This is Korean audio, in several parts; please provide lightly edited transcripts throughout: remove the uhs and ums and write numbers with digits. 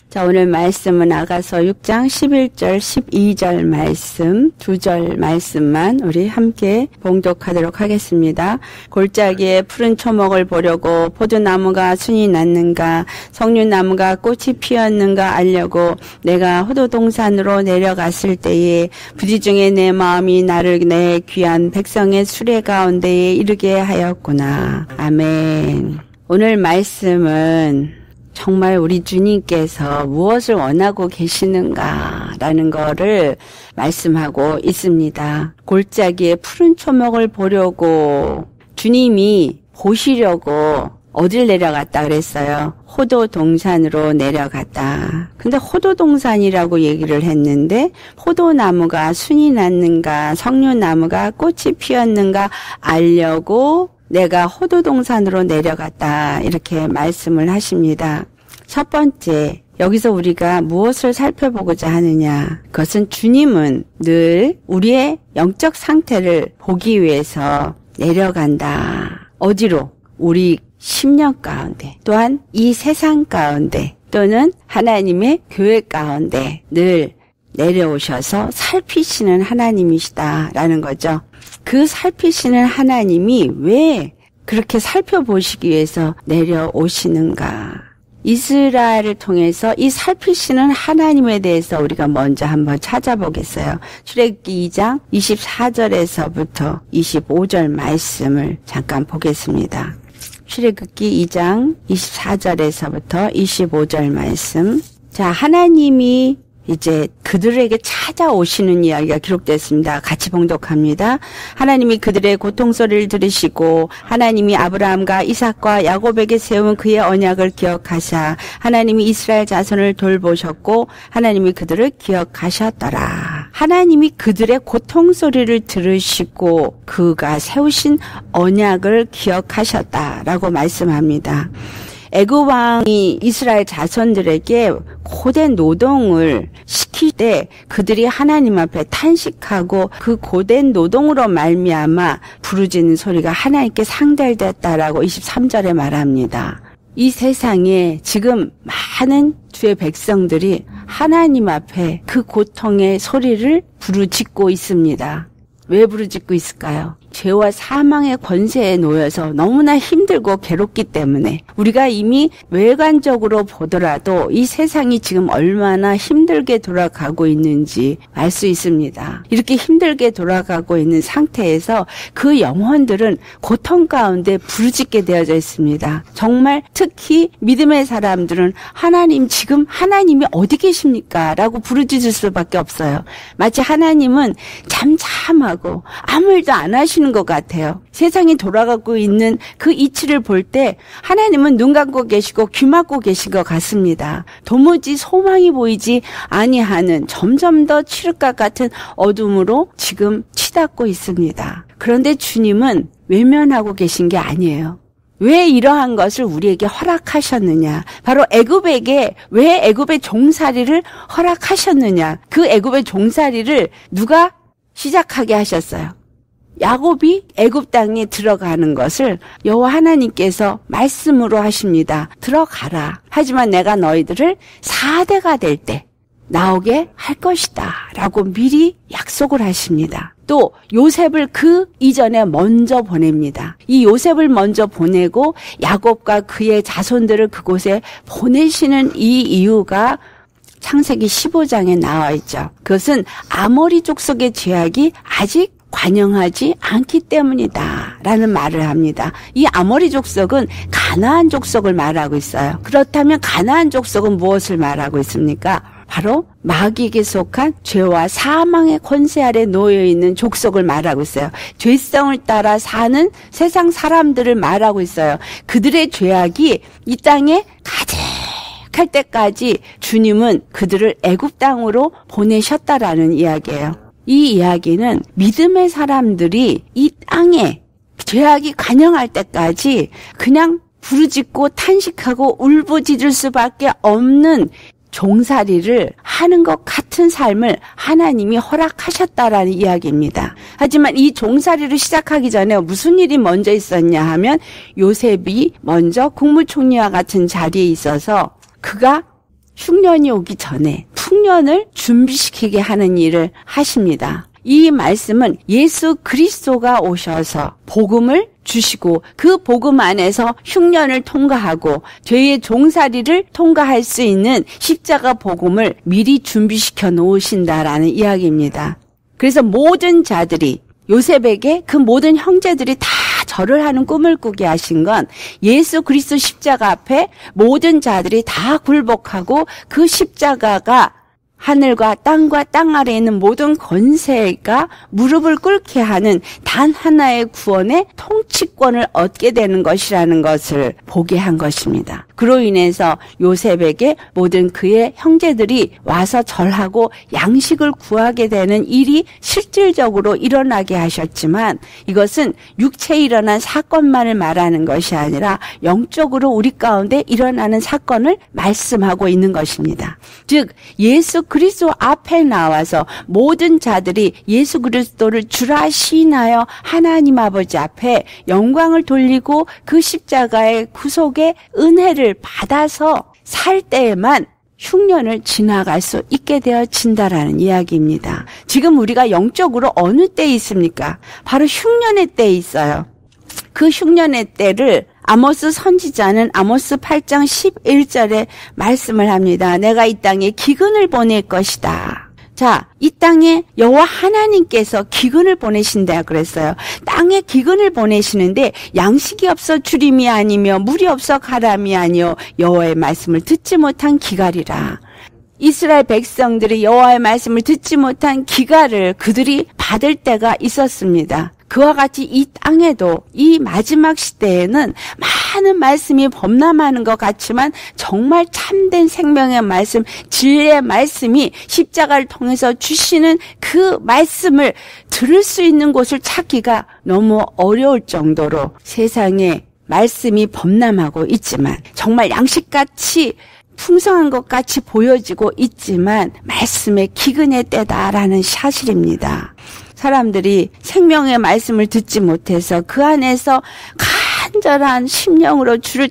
자, 오늘 말씀은 아가서 6장 11절, 12절 말씀, 2절 말씀만 우리 함께 봉독하도록 하겠습니다. 골짜기에 푸른 초목을 보려고 포도나무가 순이 났는가, 석류나무가 꽃이 피었는가 알려고 내가 호도동산으로 내려갔을 때에 부지 중에 내 마음이 나를 내 귀한 백성의 수레 가운데에 이르게 하였구나. 아멘. 오늘 말씀은 정말 우리 주님께서 무엇을 원하고 계시는가라는 거를 말씀하고 있습니다. 골짜기에 푸른 초목을 보려고 주님이 보시려고 어딜 내려갔다 그랬어요? 호도동산으로 내려갔다. 근데 호도동산이라고 얘기를 했는데 포도나무가 순이 났는가 석류나무가 꽃이 피었는가 알려고 내가 호도동산으로 내려갔다 이렇게 말씀을 하십니다. 첫 번째, 여기서 우리가 무엇을 살펴보고자 하느냐. 그것은 주님은 늘 우리의 영적 상태를 보기 위해서 내려간다. 어디로? 우리 심령 가운데, 또한 이 세상 가운데, 또는 하나님의 교회 가운데 늘 내려오셔서 살피시는 하나님이시다라는 거죠. 그 살피시는 하나님이 왜 그렇게 살펴보시기 위해서 내려오시는가? 이스라엘을 통해서 이 살피시는 하나님에 대해서 우리가 먼저 한번 찾아보겠어요. 출애굽기 2장 24절에서부터 25절 말씀을 잠깐 보겠습니다. 출애굽기 2장 24절에서부터 25절 말씀. 자, 하나님이 이제 그들에게 찾아오시는 이야기가 기록됐습니다. 같이 봉독합니다. 하나님이 그들의 고통소리를 들으시고 하나님이 아브라함과 이삭과 야곱에게 세운 그의 언약을 기억하사 하나님이 이스라엘 자손을 돌보셨고 하나님이 그들을 기억하셨더라. 하나님이 그들의 고통소리를 들으시고 그가 세우신 언약을 기억하셨다라고 말씀합니다. 애굽 왕이 이스라엘 자손들에게 고된 노동을 시킬 때 그들이 하나님 앞에 탄식하고 그 고된 노동으로 말미암아 부르짖는 소리가 하나님께 상달됐다라고 23절에 말합니다. 이 세상에 지금 많은 주의 백성들이 하나님 앞에 그 고통의 소리를 부르짖고 있습니다. 왜 부르짖고 있을까요? 죄와 사망의 권세에 놓여서 너무나 힘들고 괴롭기 때문에 우리가 이미 외관적으로 보더라도 이 세상이 지금 얼마나 힘들게 돌아가고 있는지 알 수 있습니다. 이렇게 힘들게 돌아가고 있는 상태에서 그 영혼들은 고통 가운데 부르짖게 되어져 있습니다. 정말 특히 믿음의 사람들은 하나님 지금 하나님이 어디 계십니까? 라고 부르짖을 수밖에 없어요. 마치 하나님은 잠잠하고 아무 일도 안 하시는 것 같아요. 세상이 돌아가고 있는 그 이치를 볼 때 하나님은 눈 감고 계시고 귀 막고 계신 것 같습니다. 도무지 소망이 보이지 아니하는 점점 더 칠흑과 같은 어둠으로 지금 치닫고 있습니다. 그런데 주님은 외면하고 계신 게 아니에요. 왜 이러한 것을 우리에게 허락하셨느냐? 바로 애굽에게 왜 애굽의 종살이를 허락하셨느냐? 그 애굽의 종살이를 누가 시작하게 하셨어요? 야곱이 애굽 땅에 들어가는 것을 여호와 하나님께서 말씀으로 하십니다. 들어가라. 하지만 내가 너희들을 4대가 될 때 나오게 할 것이다. 라고 미리 약속을 하십니다. 또 요셉을 그 이전에 먼저 보냅니다. 이 요셉을 먼저 보내고 야곱과 그의 자손들을 그곳에 보내시는 이 이유가 창세기 15장에 나와 있죠. 그것은 아모리 족속의 죄악이 아직 관영하지 않기 때문이다 라는 말을 합니다. 이 아모리 족속은 가나안 족속을 말하고 있어요. 그렇다면 가나안 족속은 무엇을 말하고 있습니까? 바로 마귀에게 속한 죄와 사망의 권세 아래 놓여있는 족속을 말하고 있어요. 죄성을 따라 사는 세상 사람들을 말하고 있어요. 그들의 죄악이 이 땅에 가득할 때까지 주님은 그들을 애굽 땅으로 보내셨다라는 이야기예요. 이 이야기는 믿음의 사람들이 이 땅에 죄악이 관영할 때까지 그냥 부르짖고 탄식하고 울부짖을 수밖에 없는 종살이를 하는 것 같은 삶을 하나님이 허락하셨다라는 이야기입니다. 하지만 이 종살이를 시작하기 전에 무슨 일이 먼저 있었냐 하면 요셉이 먼저 국무총리와 같은 자리에 있어서 그가 흉년이 오기 전에 풍년을 준비시키게 하는 일을 하십니다. 이 말씀은 예수 그리스도가 오셔서 복음을 주시고 그 복음 안에서 흉년을 통과하고 죄의 종살이를 통과할 수 있는 십자가 복음을 미리 준비시켜 놓으신다라는 이야기입니다. 그래서 모든 자들이 요셉에게 그 모든 형제들이 다 절을 하는 꿈을 꾸게 하신 건 예수 그리스도 십자가 앞에 모든 자들이 다 굴복하고 그 십자가가 하늘과 땅과 땅 아래에 있는 모든 권세가 무릎을 꿇게 하는 단 하나의 구원의 통치권을 얻게 되는 것이라는 것을 보게 한 것입니다. 그로 인해서 요셉에게 모든 그의 형제들이 와서 절하고 양식을 구하게 되는 일이 실질적으로 일어나게 하셨지만 이것은 육체에 일어난 사건만을 말하는 것이 아니라 영적으로 우리 가운데 일어나는 사건을 말씀하고 있는 것입니다. 즉 예수 그리스도 앞에 나와서 모든 자들이 예수 그리스도를 주라 시인하여 하나님 아버지 앞에 영광을 돌리고 그 십자가의 구속의 은혜를 받아서 살 때에만 흉년을 지나갈 수 있게 되어진다라는 이야기입니다. 지금 우리가 영적으로 어느 때에 있습니까? 바로 흉년의 때에 있어요. 그 흉년의 때를 아모스 선지자는 아모스 8장 11절에 말씀을 합니다. 내가 이 땅에 기근을 보낼 것이다. 자, 이 땅에 여호와 하나님께서 기근을 보내신다 그랬어요. 땅에 기근을 보내시는데 양식이 없어 주림이 아니며 물이 없어 가람이 아니요 여호와의 말씀을 듣지 못한 기갈이라. 이스라엘 백성들이 여호와의 말씀을 듣지 못한 기갈을 그들이 받을 때가 있었습니다. 그와 같이 이 땅에도 이 마지막 시대에는 많은 말씀이 범람하는 것 같지만 정말 참된 생명의 말씀, 진리의 말씀이 십자가를 통해서 주시는 그 말씀을 들을 수 있는 곳을 찾기가 너무 어려울 정도로 세상에 말씀이 범람하고 있지만 정말 양식같이 풍성한 것 같이 보여지고 있지만 말씀의 기근의 때다라는 사실입니다. 사람들이 생명의 말씀을 듣지 못해서 그 안에서 간절한 심령으로 주를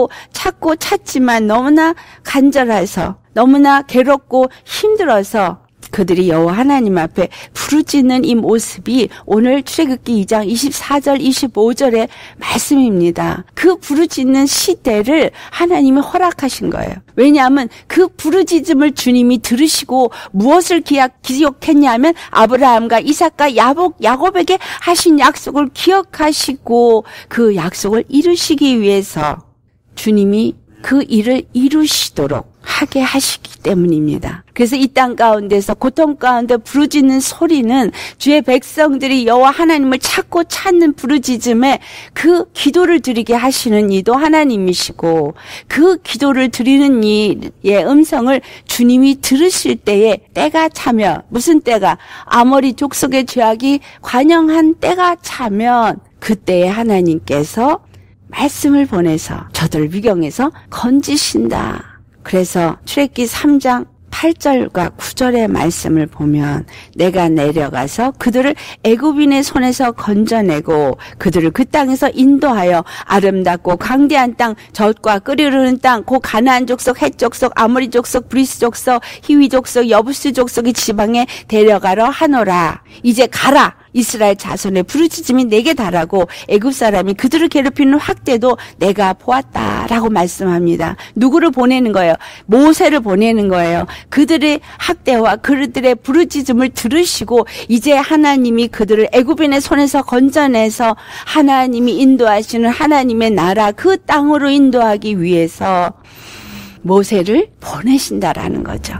찾지만 너무나 간절해서 너무나 괴롭고 힘들어서 그들이 여호와 하나님 앞에 부르짖는 이 모습이 오늘 출애굽기 2장 24절 25절의 말씀입니다. 그 부르짖는 시대를 하나님이 허락하신 거예요. 왜냐하면 그 부르짖음을 주님이 들으시고 무엇을 기억했냐면 아브라함과 이삭과 야곱에게 하신 약속을 기억하시고 그 약속을 이루시기 위해서 주님이 그 일을 이루시도록 하게 하시기 때문입니다. 그래서 이 땅 가운데서 고통 가운데 부르짖는 소리는 주의 백성들이 여호와 하나님을 찾는 부르짖음에 그 기도를 드리게 하시는 이도 하나님이시고 그 기도를 드리는 이의 음성을 주님이 들으실 때에 때가 차면 무슨 때가 아모리 족속의 죄악이 관영한 때가 차면 그때에 하나님께서 말씀을 보내서 저들 위경에서 건지신다. 그래서 출애굽기 3장 8절과 9절의 말씀을 보면 내가 내려가서 그들을 애굽인의 손에서 건져내고 그들을 그 땅에서 인도하여 아름답고 광대한 땅, 젖과 끓이 흐르는 땅, 곧 가나안 족속, 헷 족속, 아모리 족속, 브리스 족속, 히위 족속, 여부스 족속의 지방에 데려가러 하노라. 이제 가라. 이스라엘 자손의 부르짖음이 내게 달하고 애굽 사람이 그들을 괴롭히는 확대도 내가 보았다라고 말씀합니다. 누구를 보내는 거예요? 모세를 보내는 거예요. 그들의 학대와 그들의 부르짖음을 들으시고 이제 하나님이 그들을 애굽인의 손에서 건져내서 하나님이 인도하시는 하나님의 나라 그 땅으로 인도하기 위해서 모세를 보내신다라는 거죠.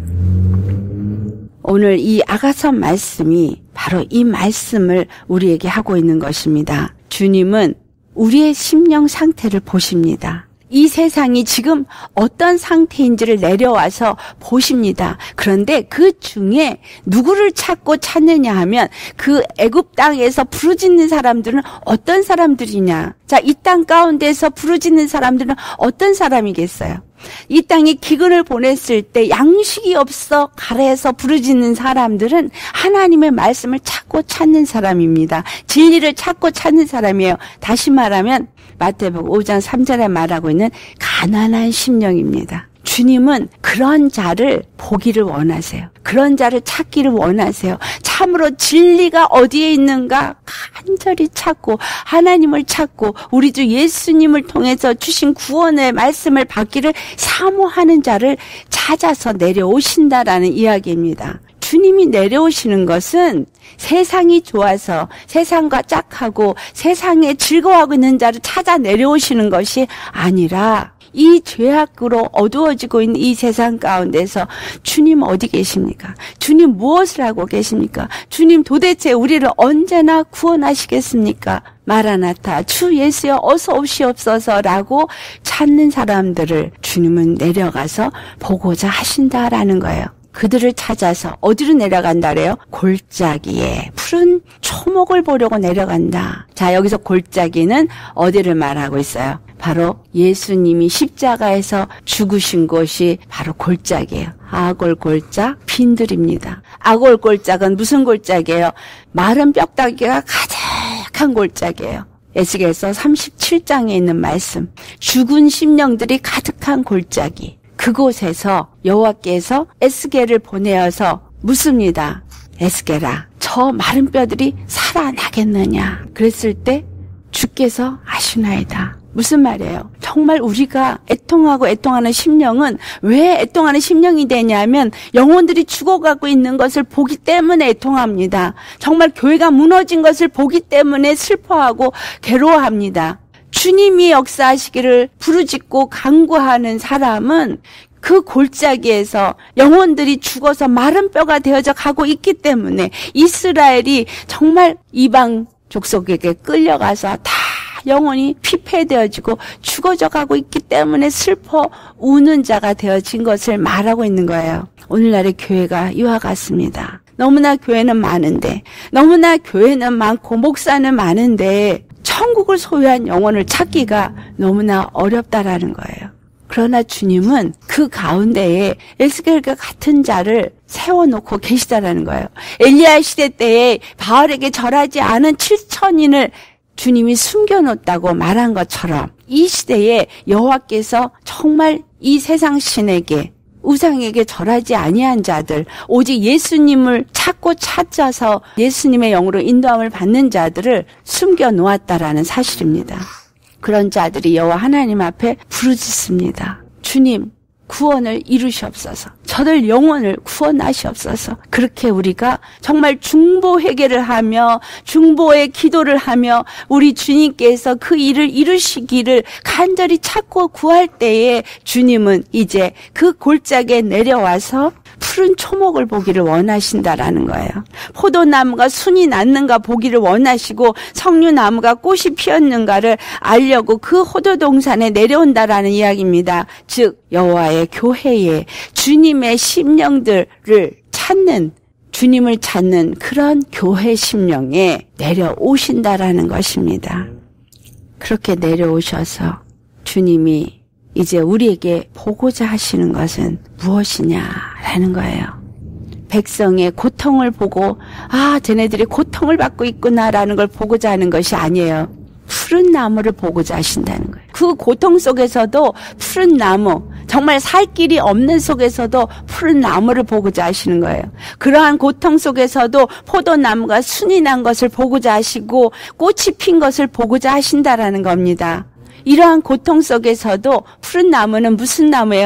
오늘 이 아가서 말씀이 바로 이 말씀을 우리에게 하고 있는 것입니다. 주님은 우리의 심령 상태를 보십니다. 이 세상이 지금 어떤 상태인지를 내려와서 보십니다. 그런데 그 중에 누구를 찾느냐 하면 그 애굽 땅에서 부르짖는 사람들은 어떤 사람들이냐. 자, 이 땅 가운데서 부르짖는 사람들은 어떤 사람이겠어요? 이 땅에 기근을 보냈을 때 양식이 없어 가래에서 부르짖는 사람들은 하나님의 말씀을 찾는 사람입니다. 진리를 찾는 사람이에요. 다시 말하면 마태복음 5장 3절에 말하고 있는 가난한 심령입니다. 주님은 그런 자를 보기를 원하세요. 그런 자를 찾기를 원하세요. 참으로 진리가 어디에 있는가 간절히 찾고 하나님을 찾고 우리 주 예수님을 통해서 주신 구원의 말씀을 받기를 사모하는 자를 찾아서 내려오신다라는 이야기입니다. 주님이 내려오시는 것은 세상이 좋아서 세상과 짝하고 세상에 즐거워하고 있는 자를 찾아 내려오시는 것이 아니라 이 죄악으로 어두워지고 있는 이 세상 가운데서 주님 어디 계십니까? 주님 무엇을 하고 계십니까? 주님 도대체 우리를 언제나 구원하시겠습니까? 마라나타 주 예수여 어서 오시옵소서라고 찾는 사람들을 주님은 내려가서 보고자 하신다라는 거예요. 그들을 찾아서 어디로 내려간다래요? 골짜기에 푸른 초목을 보려고 내려간다. 자, 여기서 골짜기는 어디를 말하고 있어요? 바로 예수님이 십자가에서 죽으신 곳이 바로 골짜기예요. 아골골짝 빈들입니다. 아골골짝은 무슨 골짜기예요? 마른 뼈다귀가 가득한 골짜기예요. 에스겔서 37장에 있는 말씀. 죽은 심령들이 가득한 골짜기. 그곳에서 여호와께서 에스겔을 보내어서 묻습니다. 에스겔아, 저 마른 뼈들이 살아나겠느냐? 그랬을 때 주께서 아시나이다. 무슨 말이에요? 정말 우리가 애통하고 애통하는 심령은 왜 애통하는 심령이 되냐면 영혼들이 죽어가고 있는 것을 보기 때문에 애통합니다. 정말 교회가 무너진 것을 보기 때문에 슬퍼하고 괴로워합니다. 주님이 역사하시기를 부르짖고 간구하는 사람은 그 골짜기에서 영혼들이 죽어서 마른 뼈가 되어져 가고 있기 때문에 이스라엘이 정말 이방 족속에게 끌려가서 다 영혼이 피폐되어지고 죽어져 가고 있기 때문에 슬퍼 우는 자가 되어진 것을 말하고 있는 거예요. 오늘날의 교회가 이와 같습니다. 너무나 교회는 많은데, 너무나 교회는 많고 목사는 많은데 천국을 소유한 영혼을 찾기가 너무나 어렵다라는 거예요. 그러나 주님은 그 가운데에 에스겔과 같은 자를 세워놓고 계시다라는 거예요. 엘리야 시대 때에 바알에게 절하지 않은 7천인을 주님이 숨겨놓았다고 말한 것처럼 이 시대에 여호와께서 정말 이 세상 신에게 우상에게 절하지 아니한 자들, 오직 예수님을 찾고 찾아서 예수님의 영으로 인도함을 받는 자들을 숨겨놓았다라는 사실입니다. 그런 자들이 여호와 하나님 앞에 부르짖습니다. 주님, 구원을 이루시옵소서. 저들 영혼을 구원하시옵소서. 그렇게 우리가 정말 중보 회개를 하며 중보의 기도를 하며 우리 주님께서 그 일을 이루시기를 간절히 찾고 구할 때에 주님은 이제 그 골짜기에 내려와서 푸른 초목을 보기를 원하신다라는 거예요. 포도나무가 순이 났는가 보기를 원하시고 석류나무가 꽃이 피었는가를 알려고 그 호도동산에 내려온다라는 이야기입니다. 즉 여호와의 교회에 주님의 심령들을 찾는, 주님을 찾는 그런 교회 심령에 내려오신다라는 것입니다. 그렇게 내려오셔서 주님이 이제 우리에게 보고자 하시는 것은 무엇이냐라는 거예요. 백성의 고통을 보고 쟤네들이 고통을 받고 있구나라는 걸 보고자 하는 것이 아니에요. 푸른 나무를 보고자 하신다는 거예요. 그 고통 속에서도 푸른 나무, 정말 살 길이 없는 속에서도 푸른 나무를 보고자 하시는 거예요. 그러한 고통 속에서도 포도나무가 순이 난 것을 보고자 하시고 꽃이 핀 것을 보고자 하신다라는 겁니다. 이러한 고통 속에서도 푸른 나무는 무슨 나무예요?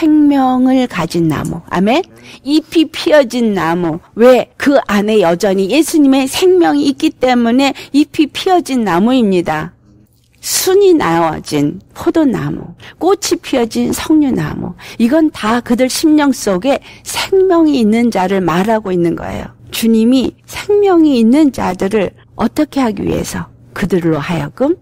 생명을 가진 나무. 아멘? 잎이 피어진 나무. 왜? 그 안에 여전히 예수님의 생명이 있기 때문에 잎이 피어진 나무입니다. 순이 나와진 포도나무, 꽃이 피어진 석류나무. 이건 다 그들 심령 속에 생명이 있는 자를 말하고 있는 거예요. 주님이 생명이 있는 자들을 어떻게 하기 위해서? 그들로 하여금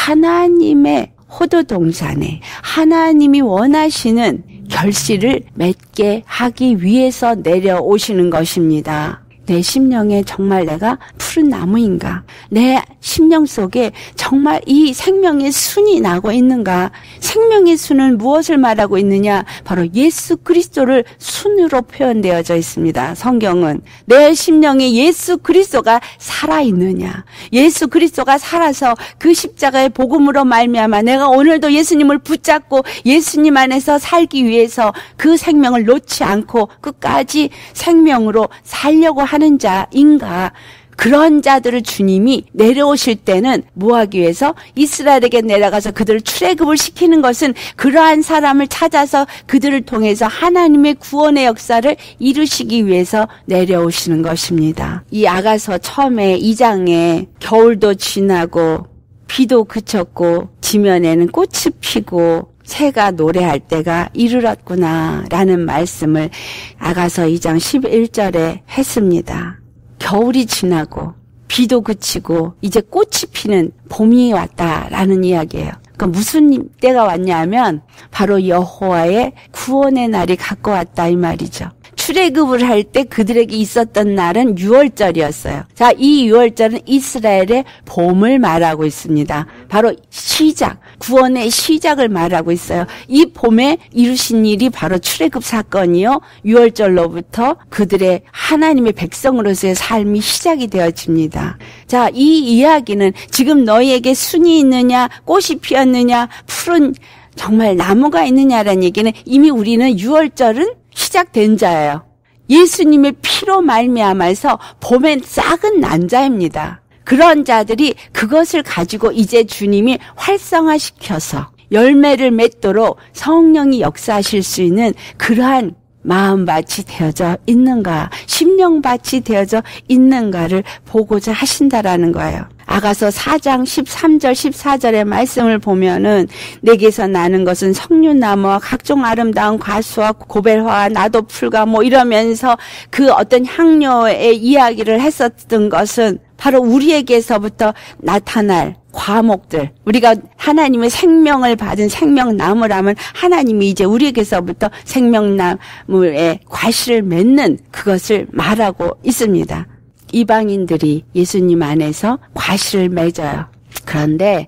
하나님의 호도동산에 하나님이 원하시는 결실을 맺게 하기 위해서 내려오시는 것입니다. 내 심령에 정말 내가 푸른 나무인가? 내 심령 속에 정말 이 생명의 순이 나고 있는가? 생명의 순은 무엇을 말하고 있느냐? 바로 예수 그리스도를 순으로 표현되어져 있습니다. 성경은 내 심령에 예수 그리스도가 살아있느냐? 예수 그리스도가 살아서 그 십자가의 복음으로 말미암아 내가 오늘도 예수님을 붙잡고 예수님 안에서 살기 위해서 그 생명을 놓지 않고 끝까지 생명으로 살려고 하는 자인가? 그런 자들을 주님이 내려오실 때는 뭐 하기 위해서? 이스라엘에게 내려가서 그들을 출애굽을 시키는 것은 그러한 사람을 찾아서 그들을 통해서 하나님의 구원의 역사를 이루시기 위해서 내려오시는 것입니다. 이 아가서 처음에 2장에 겨울도 지나고 비도 그쳤고 지면에는 꽃이 피고 새가 노래할 때가 이르렀구나 라는 말씀을 아가서 2장 11절에 했습니다. 겨울이 지나고 비도 그치고 이제 꽃이 피는 봄이 왔다라는 이야기예요. 그러니까 무슨 때가 왔냐면 바로 여호와의 구원의 날이 가까웠다 이 말이죠. 출애굽을 할 때 그들에게 있었던 날은 유월절이었어요. 자, 이 유월절은 이스라엘의 봄을 말하고 있습니다. 바로 시작, 구원의 시작을 말하고 있어요. 이 봄에 이루신 일이 바로 출애굽 사건이요. 유월절로부터 그들의 하나님의 백성으로서의 삶이 시작이 되어집니다. 자, 이 이야기는 지금 너희에게 순이 있느냐, 꽃이 피었느냐, 푸른 정말 나무가 있느냐라는 얘기는 이미 우리는 유월절은 시작된 자예요. 예수님의 피로 말미암아서 봄엔 싹은 난 자입니다. 그런 자들이 그것을 가지고 이제 주님이 활성화시켜서 열매를 맺도록 성령이 역사하실 수 있는 그러한 마음밭이 되어져 있는가, 심령밭이 되어져 있는가를 보고자 하신다라는 거예요. 아가서 4장 13절 14절의 말씀을 보면은 내게서 나는 것은 석류나무와 각종 아름다운 과수와 고벨화와 나도풀과 뭐 이러면서 그 어떤 향료의 이야기를 했었던 것은 바로 우리에게서부터 나타날 과목들, 우리가 하나님의 생명을 받은 생명나무라면 하나님이 이제 우리에게서부터 생명나무의 과실을 맺는 그것을 말하고 있습니다. 이방인들이 예수님 안에서 과실을 맺어요. 그런데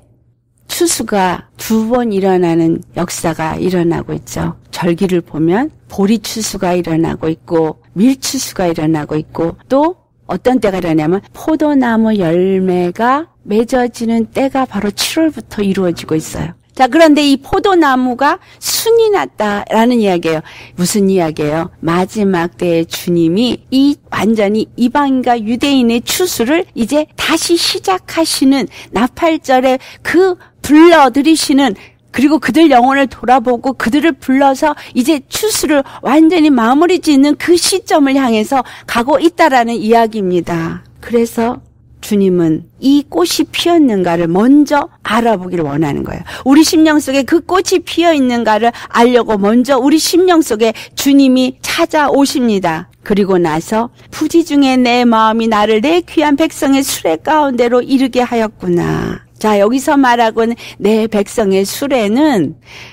추수가 2번 일어나는 역사가 일어나고 있죠. 절기를 보면 보리 추수가 일어나고 있고 밀추수가 일어나고 있고 또 어떤 때가 일어나냐면 포도나무 열매가 맺어지는 때가 바로 7월부터 이루어지고 있어요. 자, 그런데 이 포도나무가 순이 났다라는 이야기예요. 무슨 이야기예요? 마지막 때에 주님이 이 완전히 이방인과 유대인의 추수를 이제 다시 시작하시는 나팔절에 그 불러들이시는 그리고 그들 영혼을 돌아보고 그들을 불러서 이제 추수를 완전히 마무리 짓는 그 시점을 향해서 가고 있다라는 이야기입니다. 그래서 주님은 이 꽃이 피었는가를 먼저 알아보기를 원하는 거예요. 우리 심령 속에 그 꽃이 피어 있는가를 알려고 먼저 우리 심령 속에 주님이 찾아오십니다. 그리고 나서 부지 중에 내 마음이 나를 내 귀한 백성의 수레 가운데로 이르게 하였구나. 자, 여기서 말하고는 내 백성의 수레는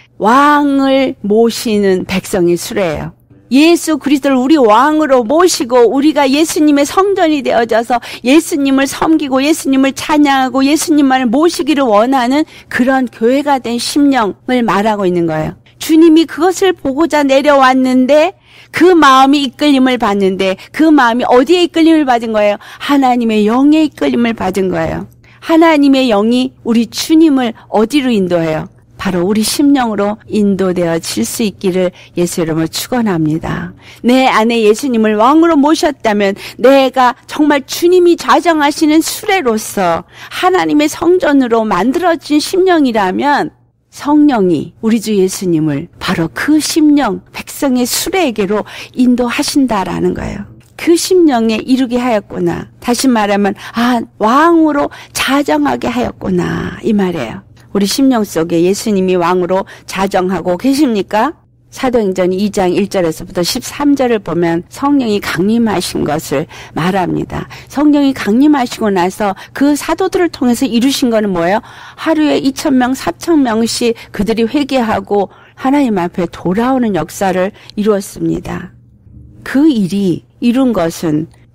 왕을 모시는 백성의 수레예요. 예수 그리스도를 우리 왕으로 모시고 우리가 예수님의 성전이 되어져서 예수님을 섬기고 예수님을 찬양하고 예수님만을 모시기를 원하는 그런 교회가 된 심령을 말하고 있는 거예요. 주님이 그것을 보고자 내려왔는데 그 마음이 이끌림을 받는데 그 마음이 어디에 이끌림을 받은 거예요? 하나님의 영에 이끌림을 받은 거예요. 하나님의 영이 우리 주님을 어디로 인도해요? 바로 우리 심령으로 인도되어질 수 있기를 예수 이름으로 축원합니다. 내 안에 예수님을 왕으로 모셨다면 내가 정말 주님이 좌정하시는 수레로서 하나님의 성전으로 만들어진 심령이라면 성령이 우리 주 예수님을 바로 그 심령 백성의 수레에게로 인도하신다라는 거예요. 그 심령에 이르게 하였구나. 다시 말하면 왕으로 자정하게 하였구나 이 말이에요. 우리 심령 속에 예수님이 왕으로 자정하고 계십니까? 사도행전 2장 1절에서부터 13절을 보면 성령이 강림하신 것을 말합니다. 성령이 강림하시고 나서 그 사도들을 통해서 이루신 거는 뭐예요? 하루에 2,000명, 4,000명씩 그들이 회개하고 하나님 앞에 돌아오는 역사를 이루었습니다. 그 일이 이룬 것은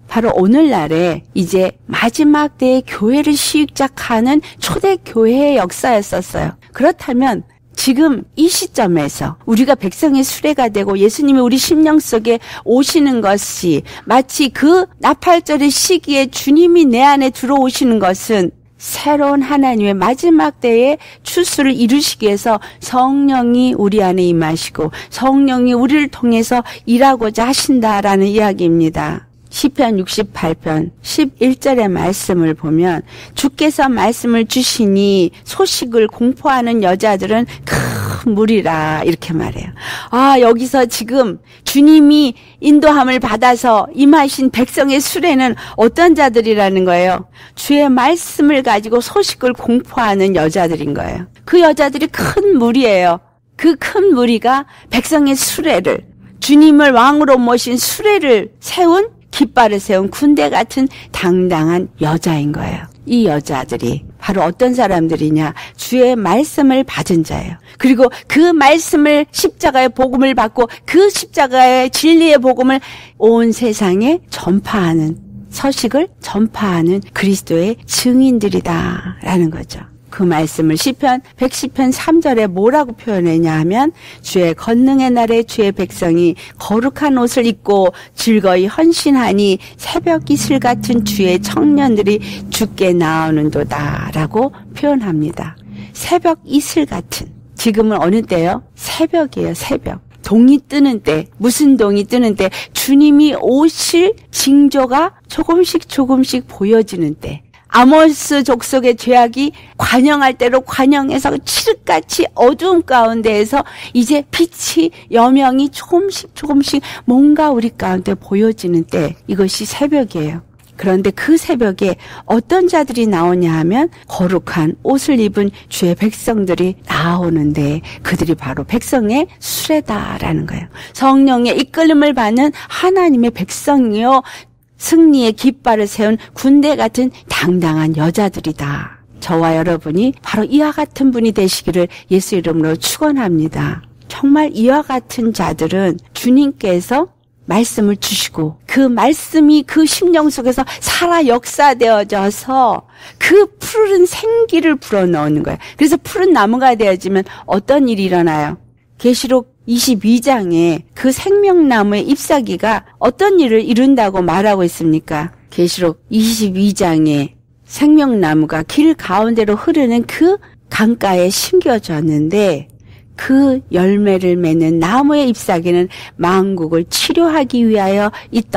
바로 오늘날에 이제 마지막 때의 교회를 시작하는 초대교회의 역사였었어요. 그렇다면 지금 이 시점에서 우리가 백성의 수레가 되고 예수님이 우리 심령 속에 오시는 것이 마치 그 나팔절의 시기에 주님이 내 안에 들어오시는 것은 새로운 하나님의 마지막 때의 추수를 이루시기 위해서 성령이 우리 안에 임하시고 성령이 우리를 통해서 일하고자 하신다라는 이야기입니다. 시편 68편 11절의 말씀을 보면 주께서 말씀을 주시니 소식을 공포하는 여자들은 큰 무리라 이렇게 말해요. 여기서 지금 주님이 인도함을 받아서 임하신 백성의 수레는 어떤 자들이라는 거예요? 주의 말씀을 가지고 소식을 공포하는 여자들인 거예요. 그 여자들이 큰 무리예요. 그 큰 무리가 백성의 수레를, 주님을 왕으로 모신 수레를 세운 깃발을 세운 군대 같은 당당한 여자인 거예요. 이 여자들이 바로 어떤 사람들이냐? 주의 말씀을 받은 자예요. 그리고 그 말씀을 십자가의 복음을 받고 그 십자가의 진리의 복음을 온 세상에 전파하는, 서식을 전파하는 그리스도의 증인들이다라는 거죠. 그 말씀을 시편 110편 3절에 뭐라고 표현했냐 하면 주의 권능의 날에 주의 백성이 거룩한 옷을 입고 즐거이 헌신하니 새벽 이슬 같은 주의 청년들이 주께 나오는도다 라고 표현합니다. 새벽 이슬 같은, 지금은 어느 때요? 새벽이에요. 새벽. 동이 뜨는 때, 무슨 동이 뜨는 때, 주님이 오실 징조가 조금씩 보여지는 때, 아모스 족속의 죄악이 관영할 대로 관영해서 칠흑같이 어두움 가운데에서 이제 빛이, 여명이 조금씩 뭔가 우리 가운데 보여지는 때, 이것이 새벽이에요. 그런데 그 새벽에 어떤 자들이 나오냐 하면 거룩한 옷을 입은 주의 백성들이 나오는데 그들이 바로 백성의 수레다라는 거예요. 성령의 이끌림을 받는 하나님의 백성이요, 승리의 깃발을 세운 군대 같은 당당한 여자들이다. 저와 여러분이 바로 이와 같은 분이 되시기를 예수 이름으로 축원합니다. 정말 이와 같은 자들은 주님께서 말씀을 주시고 그 말씀이 그 심령 속에서 살아 역사되어져서 그 푸른 생기를 불어넣는 거예요. 그래서 푸른 나무가 되어지면 어떤 일이 일어나요? 계시록 22장에 그 생명나무의 잎사귀가 어떤 일을 이룬다고 말하고 있습니까? 계시록 22장에 생명나무가 길 가운데로 흐르는 그 강가에 심겨졌는데 그 열매를 맺는 나무의 잎사귀는 만국을 치료하기 위하여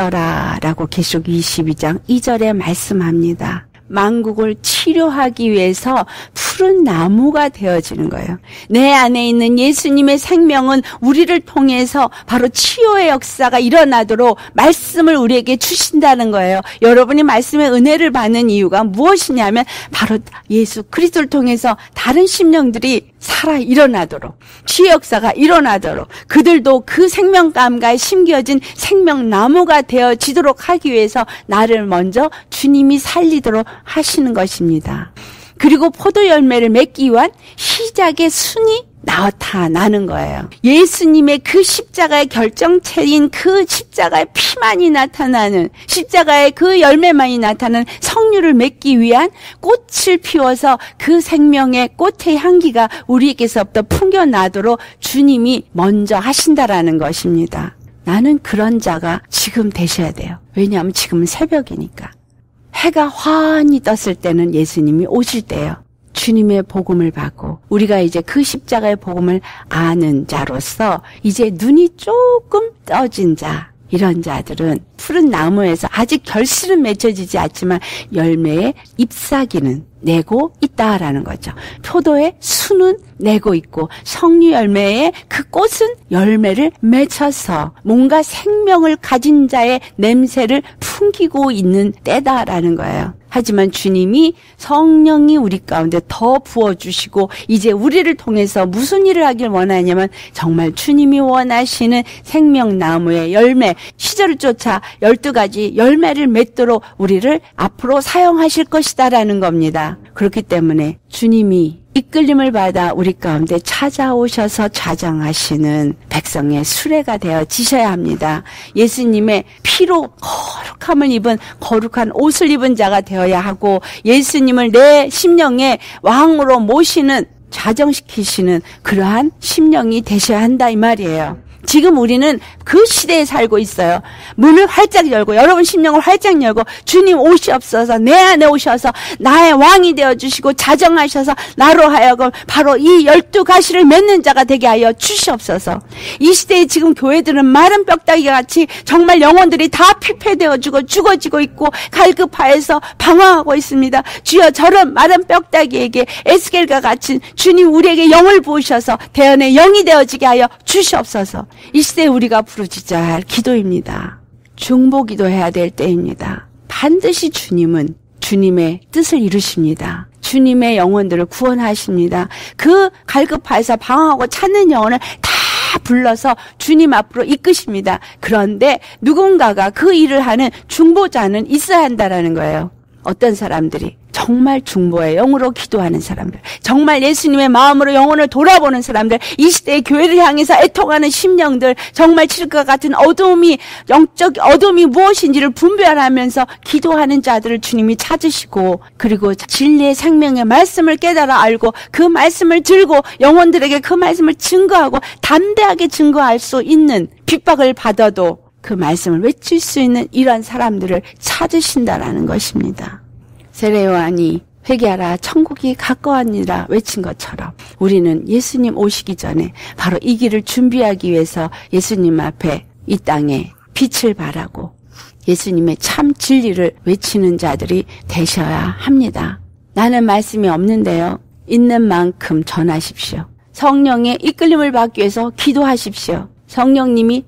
있더라라고 계시록 22장 2절에 말씀합니다. 만국을 치료하기 위해서 푸른 나무가 되어지는 거예요. 내 안에 있는 예수님의 생명은 우리를 통해서 바로 치유의 역사가 일어나도록 말씀을 우리에게 주신다는 거예요. 여러분이 말씀의 은혜를 받는 이유가 무엇이냐면 바로 예수 그리스도를 통해서 다른 심령들이 살아 일어나도록, 치유 역사가 일어나도록, 그들도 그 생명감가에 심겨진 생명나무가 되어지도록 하기 위해서 나를 먼저 주님이 살리도록 하시는 것입니다. 그리고 포도 열매를 맺기 위한 시작의 순이 나타나는 거예요. 예수님의 그 십자가의 결정체인 그 십자가의 피만이 나타나는, 십자가의 그 열매만이 나타나는 성류를 맺기 위한 꽃을 피워서 그 생명의 꽃의 향기가 우리에게서부터 풍겨나도록 주님이 먼저 하신다라는 것입니다. 나는 그런 자가 지금 되셔야 돼요. 왜냐하면 지금은 새벽이니까. 해가 환히 떴을 때는 예수님이 오실 때예요. 주님의 복음을 받고 우리가 이제 그 십자가의 복음을 아는 자로서 이제 눈이 조금 떠진 자, 이런 자들은 푸른 나무에서 아직 결실은 맺혀지지 않지만 열매의 잎사귀는 내고 있다라는 거죠. 포도의 순은 내고 있고 성류 열매의 그 꽃은 열매를 맺혀서 뭔가 생명을 가진 자의 냄새를 풍기고 있는 때다라는 거예요. 하지만 주님이 성령이 우리 가운데 더 부어주시고 이제 우리를 통해서 무슨 일을 하길 원하냐면 정말 주님이 원하시는 생명나무의 열매, 시절을 쫓아 12가지 열매를 맺도록 우리를 앞으로 사용하실 것이다라는 겁니다. 그렇기 때문에 주님이 이끌림을 받아 우리 가운데 찾아오셔서 좌정하시는 백성의 수레가 되어지셔야 합니다. 예수님의 피로 거룩함을 입은 거룩한 옷을 입은 자가 되어야 하고 예수님을 내 심령의 왕으로 모시는 좌정시키시는 그러한 심령이 되셔야 한다 이 말이에요. 지금 우리는 그 시대에 살고 있어요. 문을 활짝 열고 여러분 심령을 활짝 열고 주님 오시옵소서 내 안에 오셔서 나의 왕이 되어주시고 자정하셔서 나로 하여금 바로 이 12가시를 맺는 자가 되게 하여 주시옵소서. 이 시대에 지금 교회들은 마른 뼈다귀 같이 정말 영혼들이 다 피폐되어지고 죽어지고 있고 갈급하여서 방황하고 있습니다. 주여 저런 마른 뼈다귀에게 에스겔과 같이 주님 우리에게 영을 부으셔서 대언의 영이 되어지게 하여 주시옵소서. 이 시대에 우리가 부르짖어야 할 기도입니다. 중보기도 해야 될 때입니다. 반드시 주님은 주님의 뜻을 이루십니다. 주님의 영혼들을 구원하십니다. 그 갈급하여서 방황하고 찾는 영혼을 다 불러서 주님 앞으로 이끄십니다. 그런데 누군가가 그 일을 하는 중보자는 있어야 한다라는 거예요. 어떤 사람들이 정말 중보의 영으로 기도하는 사람들, 정말 예수님의 마음으로 영혼을 돌아보는 사람들, 이 시대의 교회를 향해서 애통하는 심령들, 정말 칠흑과 같은 어둠이 영적 어둠이 무엇인지를 분별하면서 기도하는 자들을 주님이 찾으시고 그리고 진리의 생명의 말씀을 깨달아 알고 그 말씀을 들고 영혼들에게 그 말씀을 증거하고 담대하게 증거할 수 있는 핍박을 받아도 그 말씀을 외칠 수 있는 이런 사람들을 찾으신다라는 것입니다. 세례 요한이 회개하라 천국이 가까웠니라 외친 것처럼 우리는 예수님 오시기 전에 바로 이 길을 준비하기 위해서 예수님 앞에 이 땅에 빛을 발하고 예수님의 참 진리를 외치는 자들이 되셔야 합니다. 나는 말씀이 없는데요. 있는 만큼 전하십시오. 성령의 이끌림을 받기 위해서 기도하십시오. 성령님이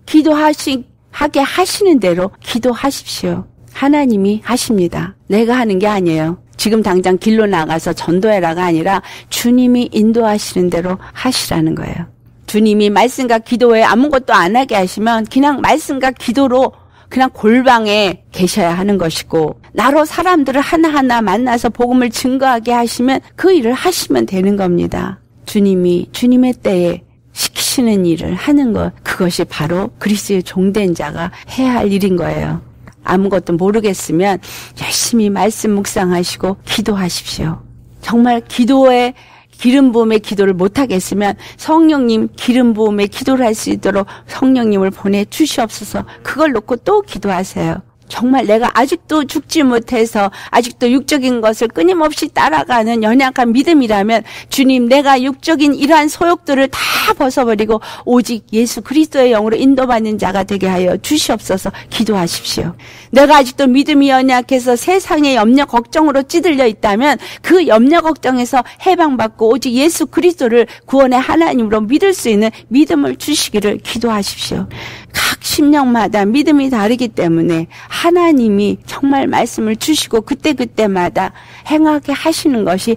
하게 하시는 대로 기도하십시오. 하나님이 하십니다. 내가 하는 게 아니에요. 지금 당장 길로 나가서 전도해라가 아니라 주님이 인도하시는 대로 하시라는 거예요. 주님이 말씀과 기도에 아무것도 안 하게 하시면 그냥 말씀과 기도로 그냥 골방에 계셔야 하는 것이고 나로 사람들을 하나하나 만나서 복음을 증거하게 하시면 그 일을 하시면 되는 겁니다. 주님이 주님의 때에 시키시는 일을 하는 것, 그것이 바로 그리스도의 종된 자가 해야 할 일인 거예요. 아무것도 모르겠으면 열심히 말씀 묵상하시고 기도하십시오. 정말 기도에 기름 부음의 기도를 못하겠으면 성령님 기름 부음의 기도를 할 수 있도록 성령님을 보내주시옵소서. 그걸 놓고 또 기도하세요. 정말 내가 아직도 죽지 못해서 아직도 육적인 것을 끊임없이 따라가는 연약한 믿음이라면 주님 내가 육적인 이러한 소욕들을 다 벗어버리고 오직 예수 그리스도의 영으로 인도받는 자가 되게 하여 주시옵소서. 기도하십시오. 내가 아직도 믿음이 연약해서 세상의 염려 걱정으로 찌들려 있다면 그 염려 걱정에서 해방받고 오직 예수 그리스도를 구원의 하나님으로 믿을 수 있는 믿음을 주시기를 기도하십시오. 각 심령마다 믿음이 다르기 때문에 하나님이 정말 말씀을 주시고 그때그때마다 행하게 하시는 것이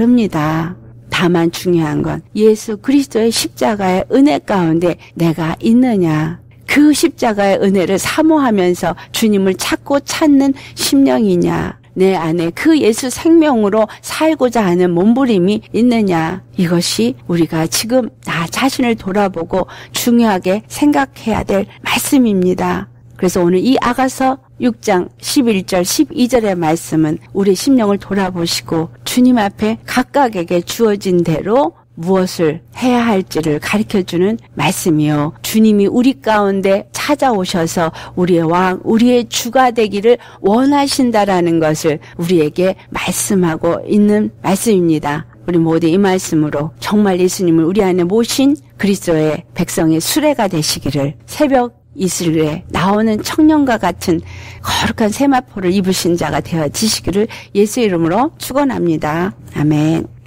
다릅니다. 다만 중요한 건 예수 그리스도의 십자가의 은혜 가운데 내가 있느냐. 그 십자가의 은혜를 사모하면서 주님을 찾고 찾는 심령이냐. 내 안에 그 예수 생명으로 살고자 하는 몸부림이 있느냐. 이것이 우리가 지금 나 자신을 돌아보고 중요하게 생각해야 될 말씀입니다. 그래서 오늘 이 아가서 6장 11절 12절의 말씀은 우리 심령을 돌아보시고 주님 앞에 각각에게 주어진 대로 무엇을 해야 할지를 가르쳐주는 말씀이요. 주님이 우리 가운데 찾아오셔서 우리의 왕, 우리의 주가 되기를 원하신다라는 것을 우리에게 말씀하고 있는 말씀입니다. 우리 모두 이 말씀으로 정말 예수님을 우리 안에 모신 그리스도의 백성의 수레가 되시기를 새벽 이슬에 나오는 청년과 같은 거룩한 세마포를 입으신 자가 되어지시기를 예수 이름으로 축원합니다. 아멘.